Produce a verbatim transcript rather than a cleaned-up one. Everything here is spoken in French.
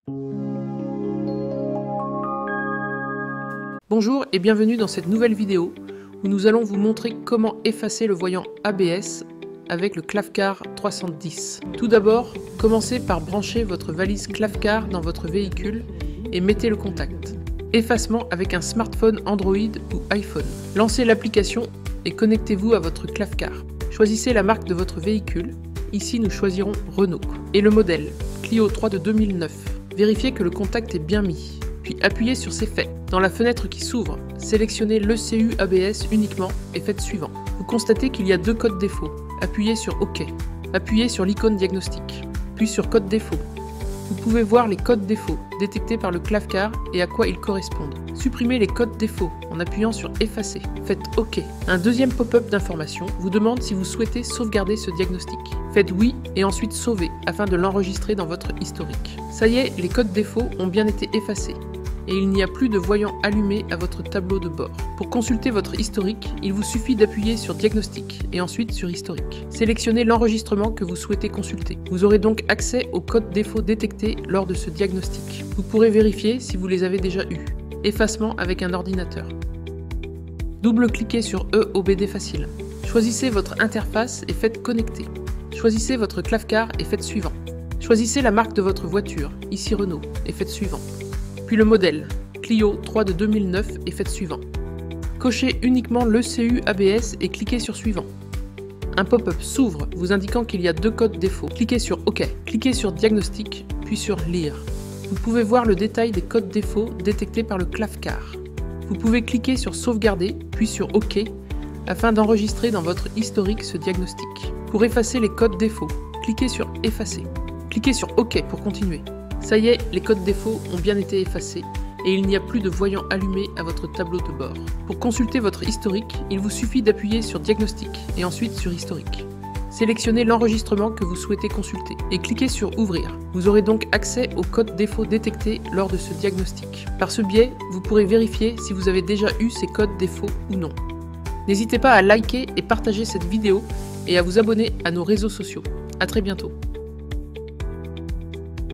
Bonjour et bienvenue dans cette nouvelle vidéo où nous allons vous montrer comment effacer le voyant A B S avec le Clavecard trois cent dix. Tout d'abord, commencez par brancher votre valise Clavecard dans votre véhicule et mettez le contact. Effacement avec un smartphone Android ou iPhone. Lancez l'application et connectez-vous à votre Clavecard. Choisissez la marque de votre véhicule. Ici, nous choisirons Renault. Et le modèle, Clio trois de deux mille neuf. Vérifiez que le contact est bien mis. Puis appuyez sur C'est fait. Dans la fenêtre qui s'ouvre, sélectionnez l'E C U A B S uniquement et faites suivant. Vous constatez qu'il y a deux codes défauts. Appuyez sur OK. Appuyez sur l'icône diagnostic, puis sur Code défaut. Vous pouvez voir les codes défauts détectés par le Clavecard et à quoi ils correspondent. Supprimez les codes défauts en appuyant sur Effacer. Faites OK. Un deuxième pop-up d'information vous demande si vous souhaitez sauvegarder ce diagnostic. Faites oui et ensuite sauver afin de l'enregistrer dans votre historique. Ça y est, les codes défauts ont bien été effacés et il n'y a plus de voyant allumé à votre tableau de bord. Pour consulter votre historique, il vous suffit d'appuyer sur Diagnostic et ensuite sur Historique. Sélectionnez l'enregistrement que vous souhaitez consulter. Vous aurez donc accès aux codes défauts détectés lors de ce diagnostic. Vous pourrez vérifier si vous les avez déjà eus. Effacement avec un ordinateur. Double-cliquez sur E O B D Facile. Choisissez votre interface et faites Connecter. Choisissez votre Clavecard et faites Suivant. Choisissez la marque de votre voiture, ici Renault, et faites Suivant. Puis le modèle, Clio trois de deux mille neuf et faites Suivant. Cochez uniquement l'E C U A B S et cliquez sur Suivant. Un pop-up s'ouvre vous indiquant qu'il y a deux codes défauts. Cliquez sur OK. Cliquez sur Diagnostic, puis sur Lire. Vous pouvez voir le détail des codes défauts détectés par le Clavecard. Vous pouvez cliquer sur Sauvegarder, puis sur OK, afin d'enregistrer dans votre historique ce diagnostic. Pour effacer les codes défauts, cliquez sur Effacer. Cliquez sur OK pour continuer. Ça y est, les codes défauts ont bien été effacés et il n'y a plus de voyant allumé à votre tableau de bord. Pour consulter votre historique, il vous suffit d'appuyer sur Diagnostic et ensuite sur Historique. Sélectionnez l'enregistrement que vous souhaitez consulter et cliquez sur Ouvrir. Vous aurez donc accès aux codes défauts détectés lors de ce diagnostic. Par ce biais, vous pourrez vérifier si vous avez déjà eu ces codes défauts ou non. N'hésitez pas à liker et partager cette vidéo et à vous abonner à nos réseaux sociaux. À très bientôt.